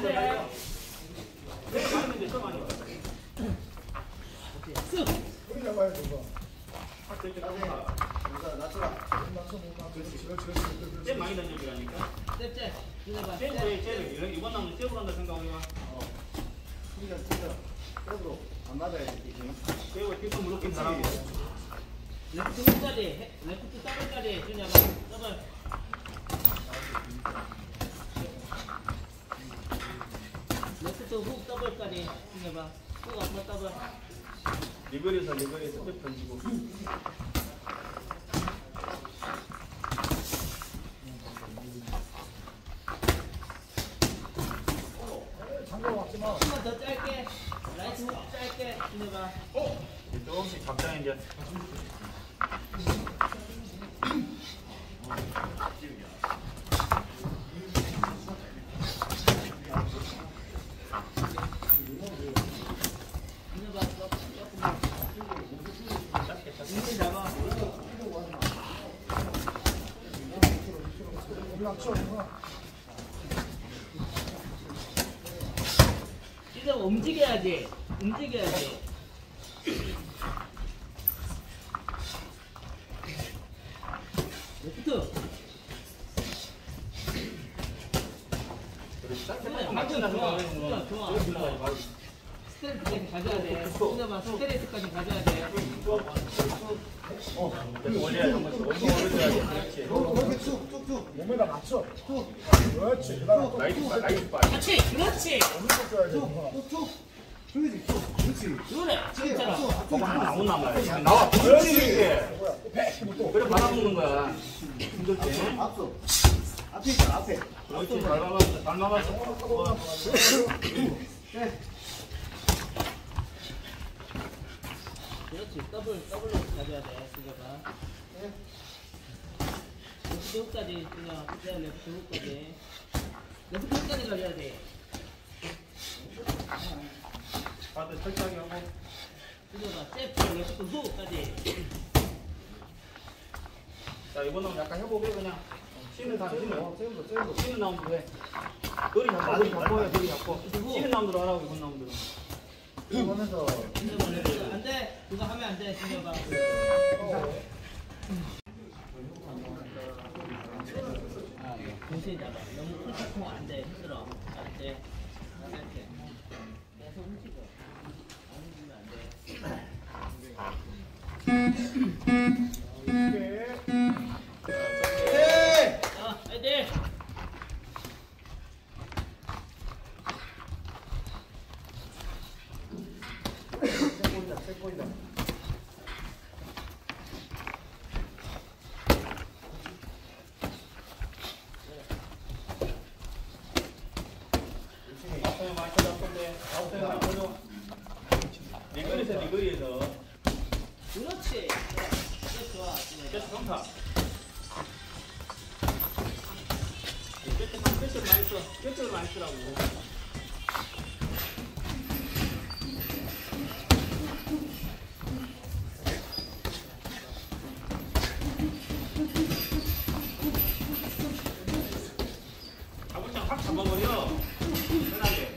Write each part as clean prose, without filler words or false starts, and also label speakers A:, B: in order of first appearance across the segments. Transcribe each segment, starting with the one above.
A: 돼. 내가 많이 했는데 더 많이 왔어. 쓱.
B: 우리 잡아야 돼, 이거.
A: 쟤 많이 던져주라니까.
C: 잽. 이거
A: 쟤를 이번 나무는 잽으로 한다 생각하면
B: 잽으로 안 맞아야지.
A: 잽을 뒤꿈 물럭긴 사람이.
C: 레프트 훅까지, 레프트 더블까지 준혁아. 더블. 레프트 훅 더블까지 준혁아. 훅 앞으로 더블.
A: 리버에서 잽 던지고.
B: 장갑 왔지 마.
C: 한번 더 짧게. 라이트 훅 짧게 준혁아.
A: 조금씩 잡자 이제.
C: 준혁아 조금만. 인진 잡아.
B: 우리 앞쳐, 이거.
C: 이제 움직여야지. 레프트. 좋아. 스트레스까지 가져야 돼. 준혁아 스트레스까지 가져야 돼.
A: 올려야 한 번씩 올려줘야지. 그렇지.
B: 이렇게 툭툭툭. 몸에다 맞춰. 툭. 그렇지. 그 다음에
A: 라이트 바.
C: 그렇지.
B: 툭 줘야지. 툭툭. 저기지, 툭. 그렇지.
C: 그래. 진짜로.
A: 봐봐 하나 나온단 말이야. 나와.
B: 그렇지.
A: 그렇지.
B: 뭐야, 팩! 또.
A: 그래 받아먹는 거야. 힘들지.
B: 앞서. 앞에 있잖아, 앞에.
A: 그렇지. 닮아봤어.
C: 그렇지. 더블로 가져야 돼. 준혁아. 레프트 훅까지 준혁아. 레프트 훅까지. 레프트 훅까지 가져야 돼.
A: 다들 철저하게 하고.
C: 준혁아 잽 레프트 훅까지.
A: 자 이번엔 약간 해보게 그냥. 쉬는 사람 쉬는.
B: 세우고.
A: 쉬는 나무들 해. 거리 잡고 해. 거리 잡고. 쉬는 나무들 하라고 이번 나무들은.
B: 이러면서.
C: 준혁아 레프트 안 돼. 그거 하면 안 돼. 준혁아. 동시에 잡아. 너무 쿨타콩 안 돼. 힘들어. 안 돼. 이렇게. 계속 움직여. 안 움직이면 안 돼. 자, 애들.
B: 세 보인다.
A: 앞에 많이 쳐잡던데. 앞에 많이 쳐줘. 리거리에서.
C: 그렇지. 좋아.
A: 계속 평타. 끝을 많이 써. 끝을 많이 쓰라고. 가불장 확 잡아버려. 편하게.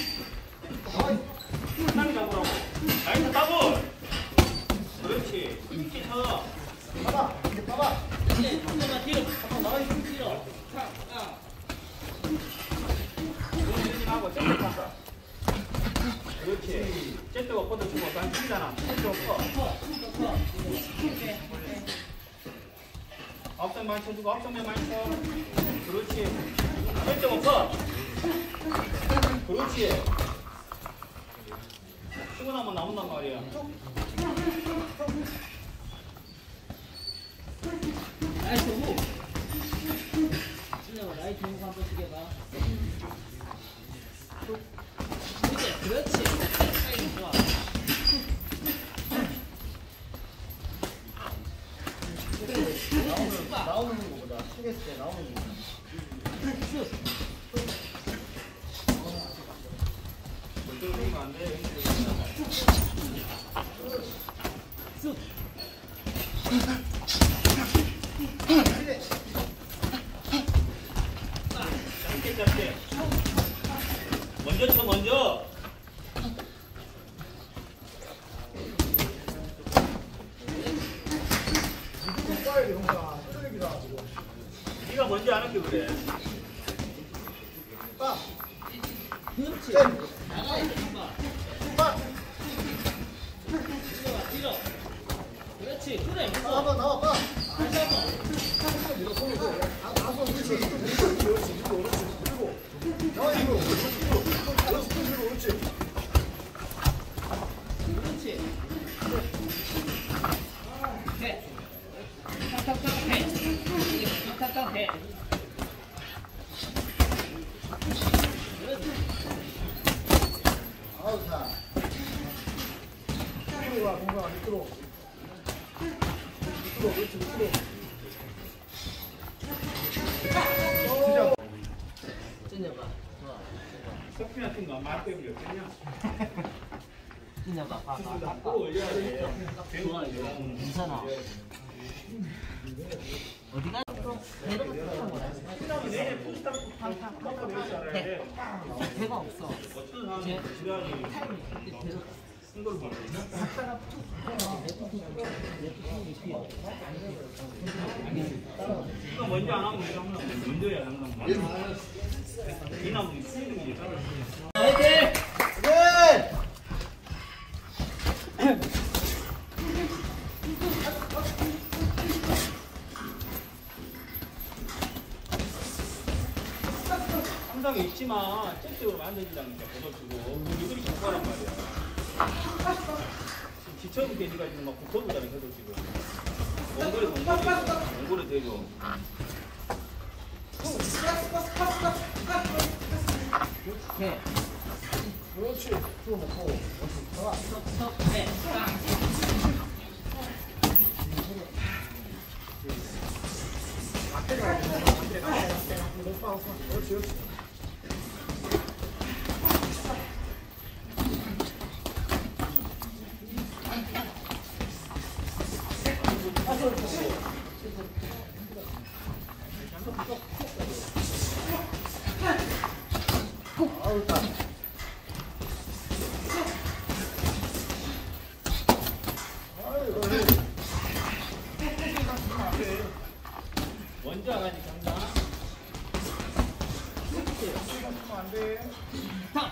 A: 편하게 잡으라고. 나이스 더블. 그렇지. 이렇게 쳐.
B: 봐봐, 이제 봐봐.
C: 이제 준혁아 뒤로. 나와 있으면 뒤로.
A: 하고 잽도 탔다. 그렇지. 잽도 뻗어주고 난 힘잖아. 잽도 커. 앞선 많이 쳐주고 앞선면 많이 쳐. 그렇지. 잽도 커. 그렇지. 치고 나면 나온단 말이야.
C: 라이트 후. 준혁아 라이트 후 한번 쓰게 봐. 그렇지. 사이즈 좋아.
B: 나오는 거보다 치겠을 때 나오는 거.
A: 물들어오면 안 돼.
C: 쑥.
A: 짧게 짧게. 먼저 쳐 먼저.
B: 이거 봐야 돼 형아. 쓰레기다 지금.
A: 네가 먼저 안 할게 그래.
B: 빠.
C: 그렇지.
B: 쌤.
C: 나가야 돼, 한번.
B: 빠.
C: 뒤로. 그렇지. 그래, 무서.
B: 나와 나와 빠.
C: 다시 한 번.
B: 이거 손으로. 나서 그렇지. 그렇지. 그렇지. 그리고. 나와 이거. 그렇지. 그렇지.
C: 그렇지. 해. 탁탁탁 해. 탁탁탁 해. 그렇지.
B: 아우 자. 밑으로 가 공가 밑으로. 밑으로 그렇지 밑으로.
C: 찢어봐. 좋아.
A: 커피 같은 거 맛 때문에 그냥
C: 찢어봐. 봐봐.
A: 또 올려야 돼.
C: 좋아, 이거. 괜찮아. 어디가? 배가 탁탁한 거야.
A: 그다음에 내일 포스터 탁탁 왜 알아야 돼.
C: 배가 없어.
A: 어떤 사람이 지랄이
C: 배가
A: 쓴 걸 보내. 이거 먼저 안 하면 이거 하면 먼저 해야 항상 이 나무 쓰는 게 있잖아.
C: 화이팅!
B: 네.
A: 항상 있지만 적극적으로 만들지라니까 걷어주고 이들이 자꾸 하란 말이야. 지쳐도 되니까 지금 막 붙어보잖아 계속 지금. 몽골에 대줘.
C: 해.
B: 그렇지. 좀 먹고.
C: 턱, 해.
B: 그렇지 그렇지. 아우 딱.
A: 먼저 하라니까 항상.
B: 안 돼.
C: 턱.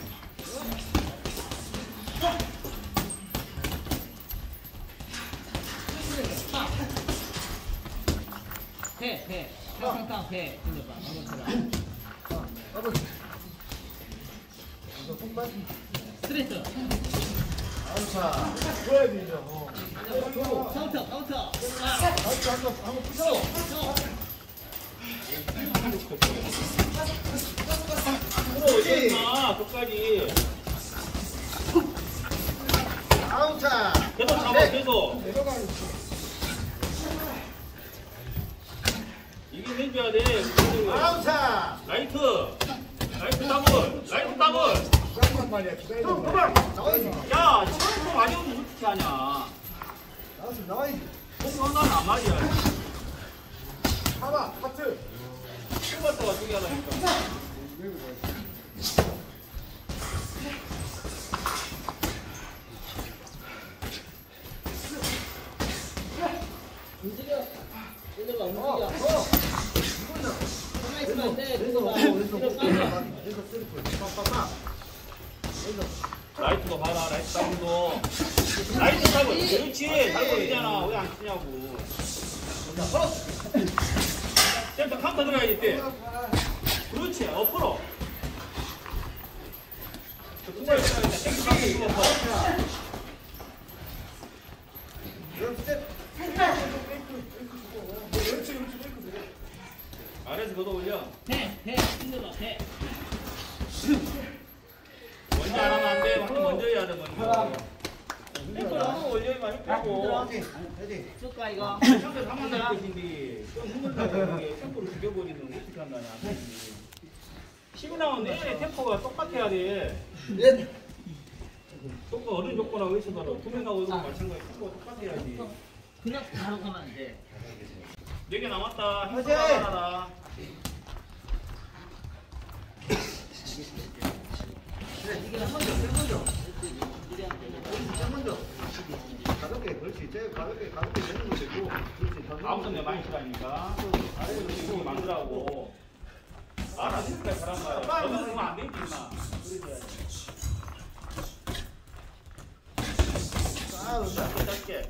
C: 해. 탕탕탕 해. 찢어봐. 방금처럼.
B: 아버지. 이거 손발.
C: 스트레이트.
B: 아우 자. 들어야 돼 이제.
C: 카운터.
B: 한번 푸셔.
A: 들어오지 마 끝까지.
B: 아우차.
A: 계속 잡아 계속.
B: 내려가.
A: 이게 해줘야 돼.
B: 아우차.
A: 라이트 더블.
B: 잠깐만 말이야. 기다려. 나와야지.
A: 야 처음 많이 오면 어떻게 하냐.
B: 나와야지.
A: 공간은 안 말이야.
B: 봐봐. 하트.
A: 뽑았다가 두개 하라니까.
C: 움직여. 찢어봐. 움직여. 가만히 있으면 안 돼.
B: 왼손
C: 찢어봐.
B: 왼손
C: 뒤로 빠져.
B: 왼손 쓰리프. 빡빡빡.
A: 라이트도 봐라. 라이트 더블도. 라이트 더블. 그렇지. 달고 있잖아. 왜 안 치냐고. 센터 카운터 들어야지 때. 그렇지. 엎어로. 그걸 센터 카운터 들어서. 아래에서 걷어 올려.
C: 해. 찢어봐. 해.
A: 먼저 안 하면 안 돼. 먼저 해야 돼. 먼저. 템포 너무 올려야만 힘들고.
C: 쑥가 이거.
A: 상대 3만 날 것인데 좀 힘들다고 이게 템포를 죽여버리면 어떻게 한다냐. 안 되지. 10라운드 내내 템포가 똑같아야 돼. 조건 어른 조건하고 있어도 두 명 나오고 마찬가지 템포가 똑같아야지.
C: 그냥 바로 가면 안 돼.
A: 4개 남았다. 힘
B: 화이팅!
A: 하나. 말안 듣니까 잘한 말이야. 너는 그러면 안 되지 임마. 짧게 짧게.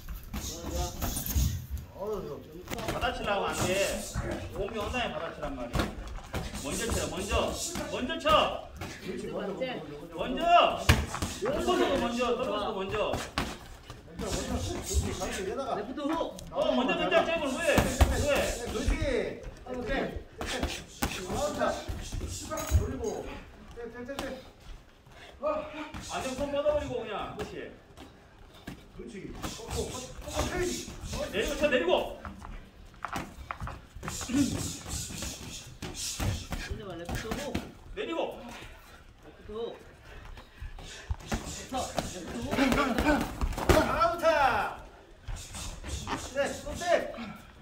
A: 받아치려고 안 돼. 공이 온다면 받아치란 말이야. 먼저 쳐, 먼저 쳐. 먼저. 떨어져도 먼저, 떨어져도 먼저.
C: 레프트 후.
A: 먼저 던져, 잽을 왜?
B: 그렇지. 돌리고.
A: 완전 손 뻗어버리고 그냥. 그렇지.
B: 그렇지. 패야지.
A: 내리고 쳐, 내리고.
C: 이제만 레프트 후.
A: 내리고.
C: 레프트 후. 레프트 후.
B: 아웃타. 네, 또 세.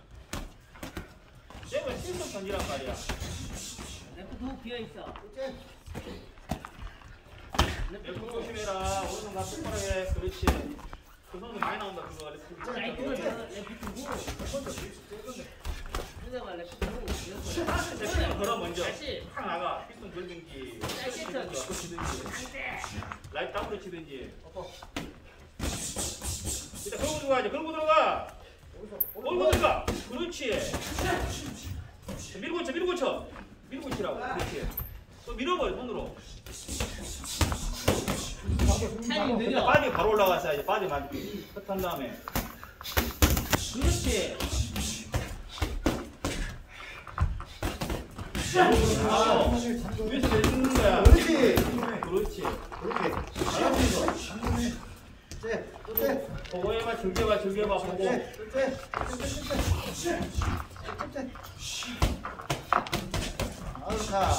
A: 잽을 실속 던지란 말이야.
C: 레프트 후 비어 있어.
A: 레프트 조심해라. 오른손 가슴 해. 그렇지. 그 선수 많이 나온다 그거.
C: 라이트 레프트 후. 이제만 레프트 후.
A: 피스톤 걸어 먼저.
C: 다시.
A: 확 나가. 피스톤 걸든지. 라이트 땅으로 치든지. 일단 걸고 들어가야지. 걸고 들어가. 걸고 들어가. 그렇지. 밀고 쳐, 밀고 쳐. 밀고 치라고. 그렇지. 또 밀어버려 손으로.
C: 타이밍 느려.
A: 바디 바로 올라가서 바디 맞기. 컷한 다음에.
C: 그렇지.
A: 위에서 내리는 거야.
B: 그렇지.
A: 그렇지.
B: 그렇게. 잘하고 네, 또 세.
A: 보고 해봐, 즐겨봐, 즐겨봐, 보고.
B: 네, 또 세. 아웃타.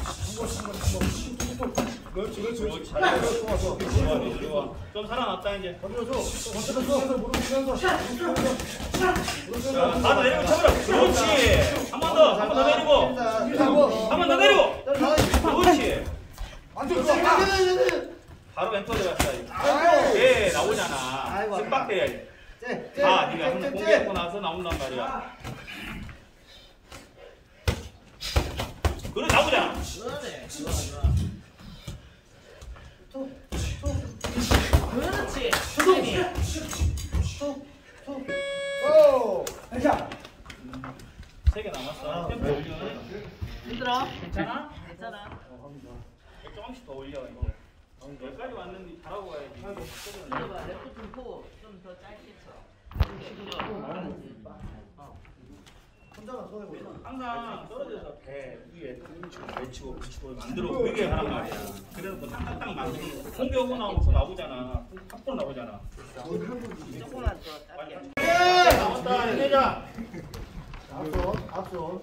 B: 그렇지, 그렇지.
A: 그렇지.
B: 좋아, 좋아.
A: 좋아. 좀 살아났다 이제.
B: 던져줘. 던져줘. 무릎 밀면서.
A: 자, 바로 내리고 쳐버려. 그렇지. 한 번 더, 한 번 더 내리고. 한 번 더 내리고. 그렇지.
B: 완전 좋아.
A: 바로 왼쪽 들어갔어.
B: 아이고.
A: 예, 나오잖아.
B: 아이고,
A: 승박돼야지.
B: 네,
A: 아, 네가 한번 공개했고 나서 나온단 말이야. 그래, 나오잖아.
C: 그러네. 좋아, 좋아. 그렇지. 타이밍.
B: 오. 자.
A: 3개 남았어. 템포 올려.
C: 힘들어?
A: 괜찮아?
C: 괜찮아.
A: 조금씩 더 올려, 이거. 여기까지 왔는데 잘하고 가야지.
C: 이제만 레프트 후. 좀 더 짧게 쳐.
B: 혼자만 손해 보자.
A: 항상 떨어져서 배 위에 외치고 붙이고 만들어 보이게 하란 말이야. 그래서 뭐 딱딱 만들어. 공격하고 나오고 나오잖아. 합본 나오잖아.
C: 조금만 더 짧게.
A: 나왔다. 해내자.
B: 앞손.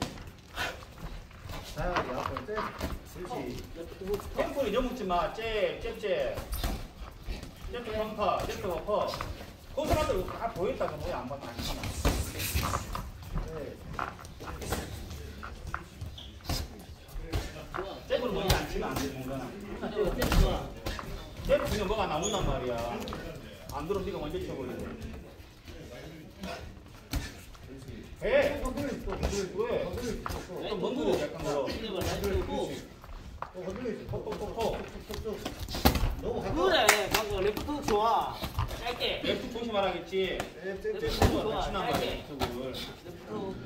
B: 다양하게 앞손. 그렇지.
A: 템포를 잊어먹지 마. 잽. 잽 펑커. 잽 버퍼. 그 사람들 다 보였다가 뭐야 안 봤다.
B: 네.
A: 잽을 먼저 안 치면 안 돼, 뭔가.
C: 좋아.
A: 잽 치면 뭐가 나온단 말이야. 안 들어오면 네가 먼저 쳐버려. 해. 왜? 또 먼저 약간 걸어.
C: 이제만 레프트 후.
B: 너무 가까워.
C: 그래. 방금 레프트 후 좋아. 짧게.
A: 랩트 조심하라겠지.
C: 좋아.
A: 친한 말이야,
C: 짧게.
A: 이쪽을.
C: 레프트 후.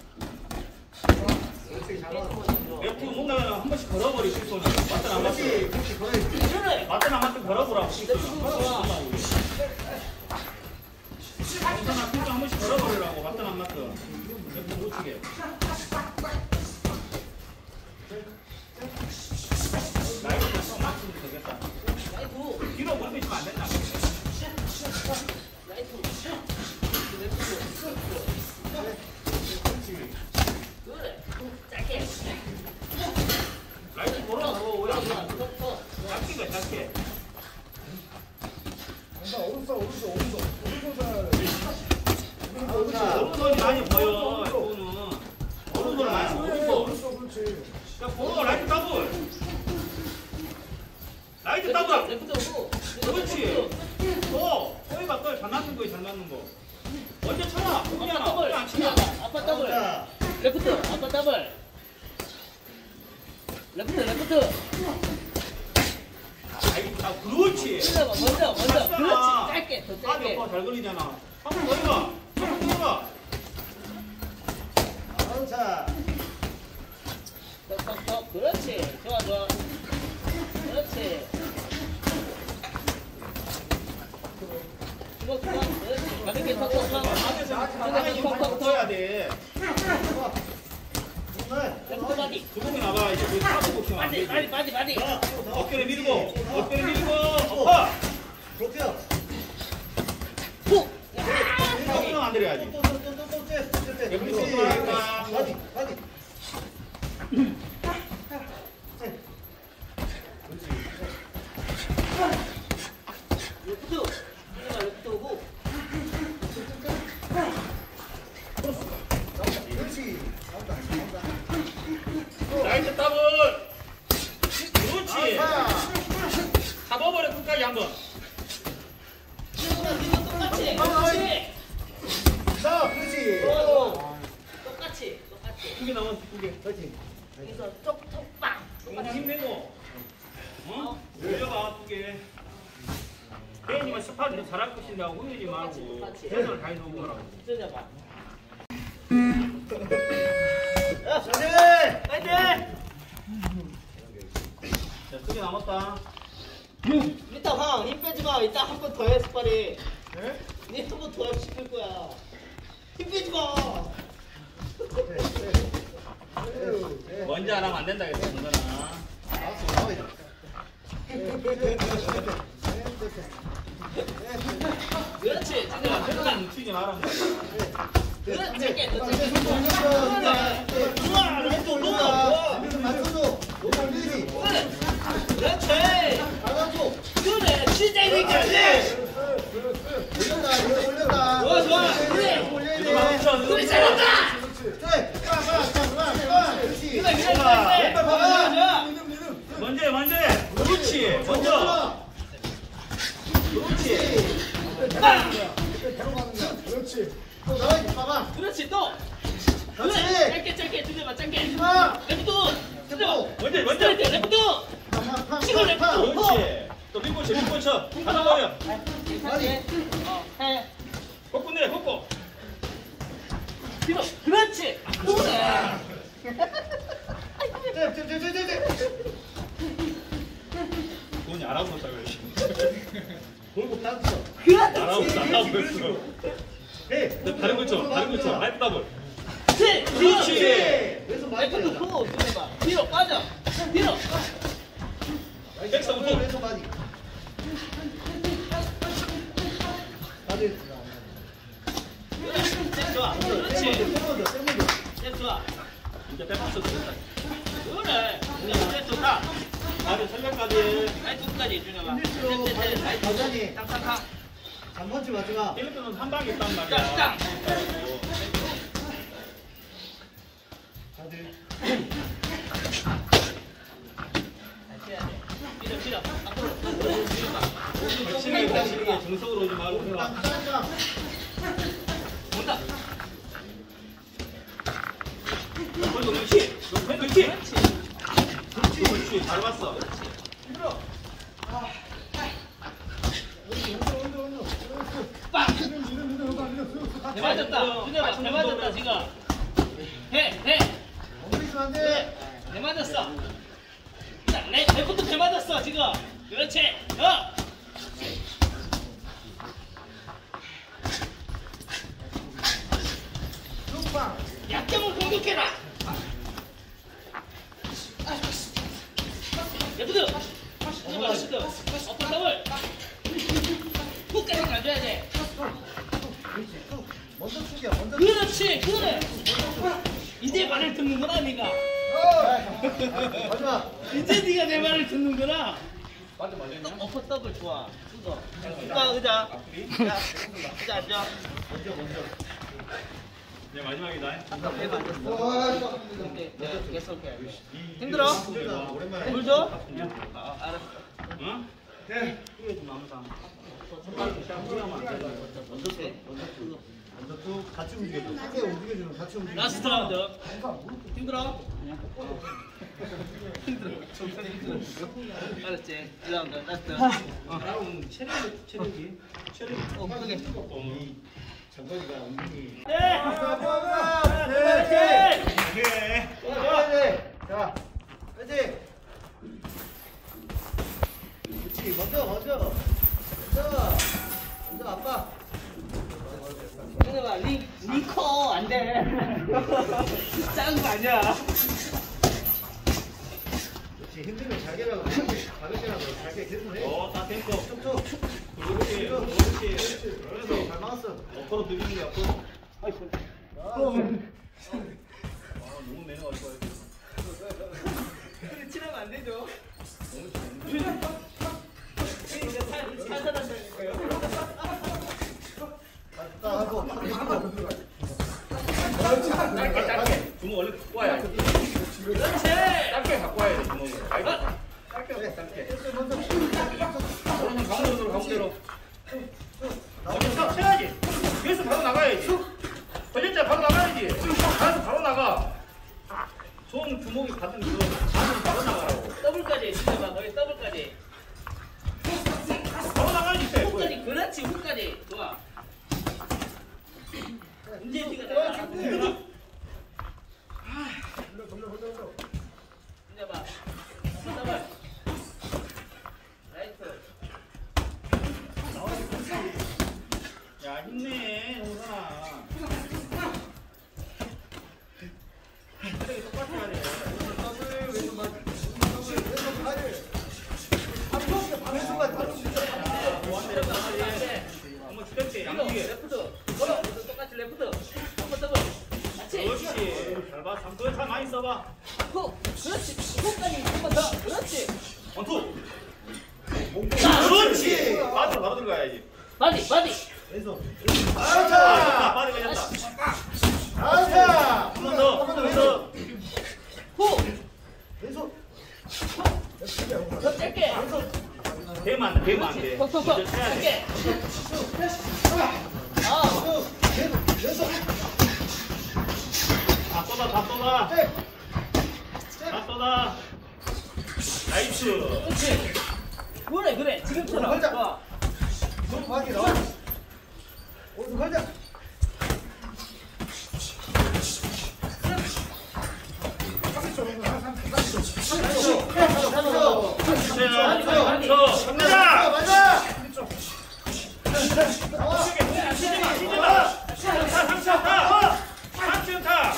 B: 그렇지, 잘
C: 계속
B: 맞아.
C: 먼저.
A: 랩트 손나면 한 번씩 걸어버리, 실손을. 맞든 안 맞든.
B: 그렇지, 그렇지.
C: 그래.
A: 맞든 안 맞든 걸어보라고, 실손을.
C: 랩트 후 좋아.
A: 괜찮아, 필수 한 번씩 걸어버리라고, 맞든 안 맞든. 랩트 못 치게. 나이도 좀 맞추면 되겠다.
C: 라이트 후.
A: 뒤로 멀리 치면 안 된다.
C: 라이트 후. 레프트 후. 그래. 짧게.
A: 라이트 돌아가고, 왜 안 돼?
C: 더.
A: 짧게, 짧게. 오른손이 많이 보여, 이거는. 오른손 많이 보이고. 야, 보러 라이트 더블. 라이트 더블.
C: 레프트 후.
A: 그렇지. 거의 바꿔. 잘 맞는 거야, 잘 맞는 거. 먼저 쳐라.
C: 아빠
A: 그냥
C: 더블.
A: 안 치냐.
C: 아빠 더블. 레프트. 아빠 더블. 레프트.
A: 그렇지.
C: 먼저. 그렇지. 짧게, 더
A: 아니,
C: 짧게.
A: 오빠 잘 걸리잖아. 한번 더 해봐. 한번 더 해봐.
B: 자.
C: 톡. 그렇지. 좋아. 그렇지. 그렇지. 가볍게 톡.
A: 안에 톡 쳐야 돼.
C: 레프트 바디.
A: 주먹이 나가. 이제 그 사고 복싱 안 되지.
C: 바디.
A: 어깨를 밀고. 엎어.
B: 그렇게요.
C: 훅.
A: 어깨는 안 내려야지.
B: 바디.
C: 레프트 오고.
B: 그렇지.
A: 나이스 더블. 그렇지. 잡아버려 끝까지 한번.
C: 똑같이.
B: 자, 그렇지.
C: 똑같이.
A: 두개 남았어, 두 개.
B: 그렇지.
C: 여기서 톡 빵.
A: 그냥 힘내고. 올려봐, 두 개. 배우님은 스파를 잘할 것이라고 흔들지 말고 최선을 다해서 오는 거라고.
C: 뜯어봐.
B: 파이팅!
A: 자, 두 개 남았다.
C: 이따 황, 힘 빼지 마. 이따 한 번 더 해, 스파리.
B: 네?
C: 니 한 번 더 시킬 거야. 힘 빼지 마.
A: 먼저 안 하면 안 된다 그랬어, 먼저나.
C: 그렇지. 진짜.
A: 맨날 묻히지 마라.
C: 그렇지. 짧게. 더
B: 그렇지.
C: 짧게. 좋아. 레프트 좋아. 그렇지. 그래. 진짜 이렇게. 좋아. 그래. 잘한다. 좋아.
A: 먼저 해. 그렇지. 먼저.
B: 그렇지. 또 나와야지, 봐봐.
C: 그렇지 또. 그래.
B: 그렇지.
C: 짧게 뜯어봐. 짧게.
B: 아,
C: 레프트. 뜯어.
A: 먼저.
C: 레프트. 치고 레프트.
A: 그렇지. 또 밀고 쳐. 하나 버려.
C: 해.
A: 꺾고 내려, 꺾고.
C: 뒤로. 그렇지. 그래.
A: 돈이 알아서 했다 그래.
B: 골고 땄어.
A: 알아서 했어.
B: 해.
A: 다른 거 쳐. 라이프 더블.
C: 그렇지.
B: 왼손 많이
C: 레프트
B: 빠진다.
C: 후. 뜯어봐. 뒤로 빠져. 뒤로.
A: 백사부터.
B: 왼손 많이. 바디.
C: 좋아. 그렇지.
B: 쌤먼저.
C: 잽 좋아.
A: 이제 백박스 들었다.
C: 그래. 잽 좋다.
A: 다리 설명까지.
C: 라이트까지 준영아.
B: 과장이
C: 땅땅땅.
B: 잠펀치 마지막.
A: 필리핀은 한 방에 있단 말이야.
C: 땅땅.
B: 바디.
C: 밀어. 앞으로.
A: 확실하게 정석으로 오지 말고 해라.
B: 땅땅땅.
C: 온다.
A: 그렇지. 그렇지. 잘 봤어.
C: 빵. 배 맞았다. 준영아 배 맞았다 지금. 해.
B: 엉덩이 안 돼.
C: 배 맞았어. 자, 레프트 배 맞았어 지금. 그렇지.
B: 룩방.
C: 약점을 공격해라. 레프트. 준영아 레프트. 어떤 더블. 훅까지 가줘야 돼.
B: 먼저 숙여. 먼저.
C: 그렇지. 그래. 이제 말을 듣는구나 네가.
B: 마지막.
C: 이제 네가 내 말을 듣는구나. 맞아. 어퍼 더블 좋아. 그거. 의자. 의자 앉아.
A: 이제 마지막이다.
C: 배가 앉았어.
B: 와,
C: 내가 두개 쏠게. 힘들어?
B: 오랜만에.
C: 물 줘? 알았어.
A: 응?
B: 네.
A: 이게 좀 남자. 손가락이 시작 뿌리면 안 돼.
C: 먼저 돼.
B: 먼저 쭉 같이 움직여줘. 크게 움직여주면 같이 움직여.
C: 라스트 라운드. 힘들어? 알았지? 1라운드 라스트.
A: 다음 체력이.
C: 크게.
B: 장관이가 은근히.
C: 네!
B: 자, 그렇지. 그렇지. 먼저 아빠.
C: 얘들아, 니커 안 돼. 작은 거 아니야.
B: 그렇지. 힘들면 잘게라도 가볍게라도 잘게 계속해.
A: 다 템포.
B: 툭툭.
A: 그렇지.
B: 그래서 잘 막았어.
A: 옆으로 들리는 게 앞으로.
C: 아이고.
A: 너무 매너가 좋아요.
C: 근데 치면 안 되죠. 이제 살살한다니까요.
B: 딱 하고.
A: 짧게. 주먹 원래 갖고 와야 돼.
C: 그렇지.
A: 짧게 갖고 와야 돼, 주먹을. 짧게. 가운데로. 먼저 쳐야지. 뒤에서 바로 나가야지. 걸렸자 바로 나가야지. 가서 바로 나가. 좋은 주먹이 받은 그 안으로 바로 나가라고.
C: 더블까지 진짜 봐. 거기 더블까지.
A: 바로 나가야지. 돼.
C: 훅까지. 그렇지. 훅까지. 좋아. 이제 네가 나가. 이제 봐. 더블. 라이트.
A: 야, 힘내, 홍선아. 쓰레기 똑같이 해야 돼. 한번 주렵게, 양쪽에.
C: 레프트. 똑같이 레프트. 한번 더블. 같이.
A: 그렇지. 잘 봐. 그거 잘 많이 써봐.
C: 훅. 그렇지. 훅까지 한번 더. 그렇지.
A: 원투. 그렇지. 바로 바로 들어가야지.
C: 바디.
B: 왼손.
A: 아, 바로 걸렸다.
B: 아자.
A: 한 번 더.
C: 훅.
B: 왼손.
C: 더 짧게.
A: 배면 안 돼.
C: 톡톡톡.
A: 먼저 쳐야 돼.
C: 짧게. 아.
B: 왼손.
A: 다 쏟아. 다 쏟아. 나이스.
C: 그렇지. 그래. 지금처럼.
B: 걸자.
C: 좋아.
B: 손 밖에 나와. 오른손 걸자.
A: 갑니다.
B: 맞아.
A: 삼촌 타.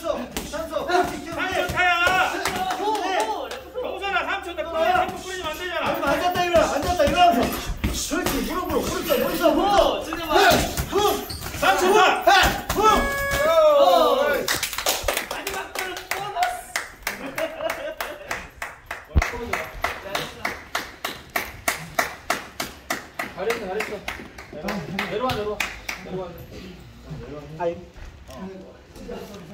A: 삼촌 타야. 정선아 삼촌 타. 템포 뿌리면 안 되잖아.
B: 앉았다 일어나서. 그렇지 무릎으로 무릎.
C: 진짜 봐.
A: 삼촌 타.
C: 마지막 거는 보너스.
A: 잘했어. 내려와.
B: 아이.